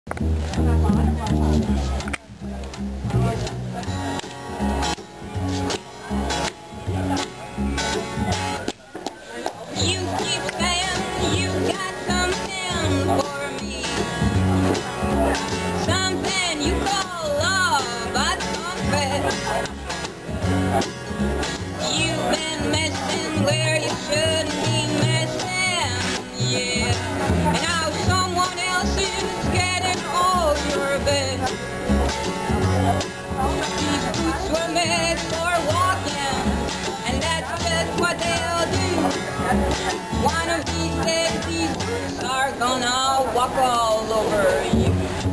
You keep saying you got something for me, something you call love, but confess you've been messing where you shouldn't be messing, yeah. And now someone else is getting all your best. These boots were made for walking, and that's just what they'll do. One of these days, these boots are gonna walk all over you.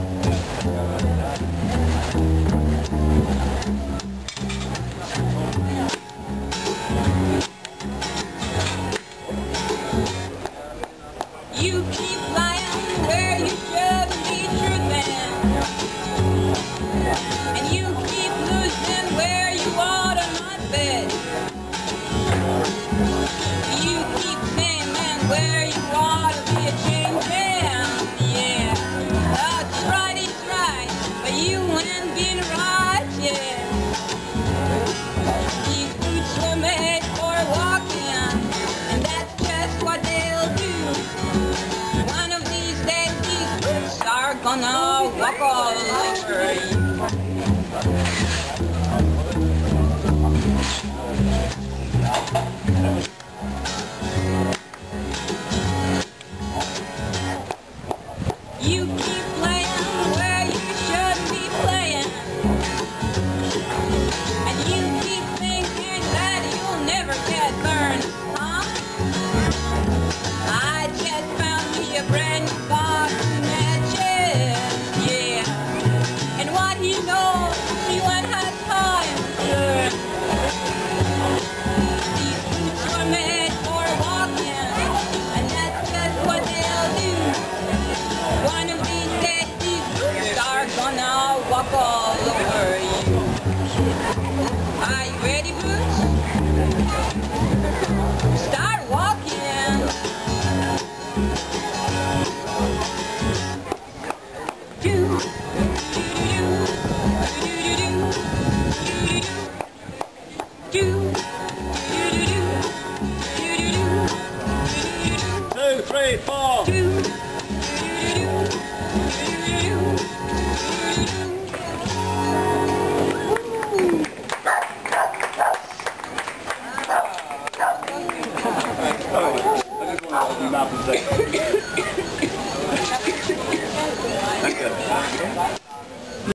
You keep lying where you shouldn't be truthing, and you keep losing where you ought to not bet. You keep saying where you ought to be a changing, yeah. That's right, it's right, but you ain't been right, yeah. These boots were made for walking, and that's just what they'll do. One of these days, these boots are gonna walk all over you. You keep playing where you shouldn't be playing, and you keep thinking that you'll never get burned, huh? I just found me a brand new box of matches, yeah. And what he knows, he won't have time to learn. These boots were made for walking, and that's just what they'll do. One of these days, these boots are gonna walk all over you. Are you ready, boots? Start walking. 2